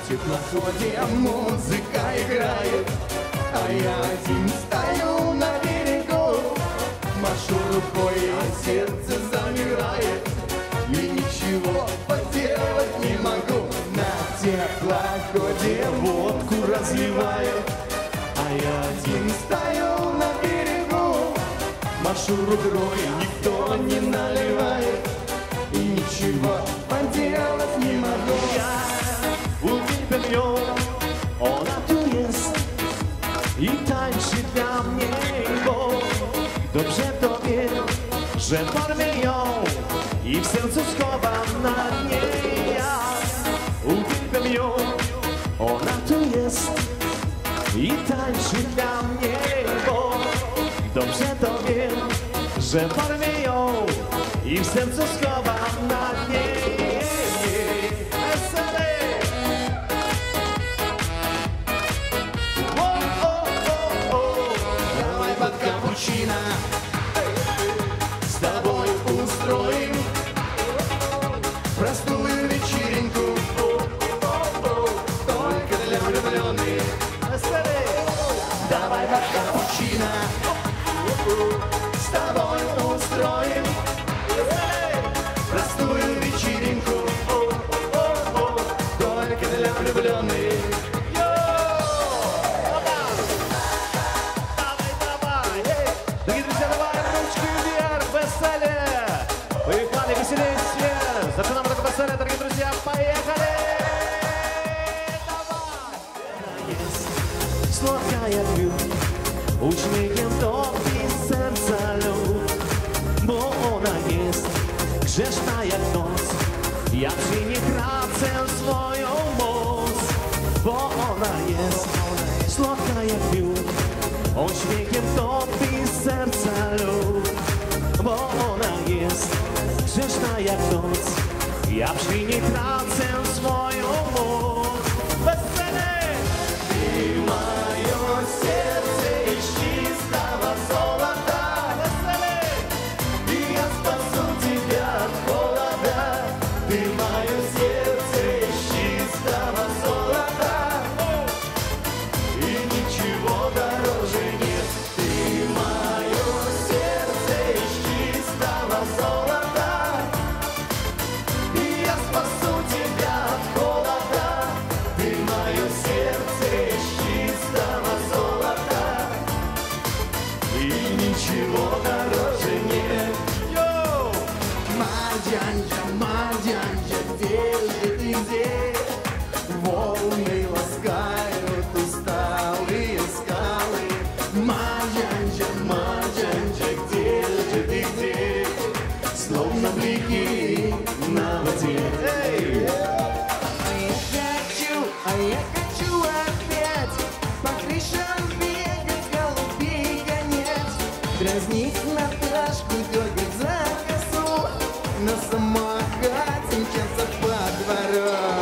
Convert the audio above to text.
теплоходе музыка играет, а я один стою на берегу, машу рукой, а сердце замирает, и ничего поделать не могу. На теплоходе водку разливаю, а я один стою на берегу, машу рукой, никто не наливает, и ничего поделать не могу. Uwielbiam, ona tu jest i tańczy dla mnie, bo dobrze to wiem, że porwę ją i w sercu schowam na dnie. Ja uwielbiam ją, ona tu jest i tańczy dla mnie, bo dobrze to wiem, że porwę ją i w sercu schowam na dnie. С тобой устроим простую вечеринку, только для влюбленных. Давай под капучино, с тобой устроим простую вечеринку, только для влюбленных. Зачинаем это Weselne, дорогие друзья, поехали! Słodka jak miód, uśmiechem topi serca lód, bo ona jest grzeszna jak noc, ja przy niej tracę swoją moc, bo ona jest słodka jak miód, uśmiechem topi serca lód, bo ona jest grzeszna jak noc, ja przy niej tracę swoją moc. Weselne! Ты мое сердце из чистого золота, Weselne! и я спасу тебя от холода. Ты мое сердце из чистого золота, и ничего дороже нет. Ты мое сердце из чистого золота, и я спасу тебя от холода. Ты мое сердце из чистого золота, и ничего дороже нет. Мадянья, Мадянья, где же ты, где? Волны ласкают усталые скалы. Мадянья, Мадянья, где же ты, где? Словно блики на воде. А я хочу опять по крышам бегать, голубей гонять, дразнить Наташку, дергать за косу, на самокате мчаться по двору.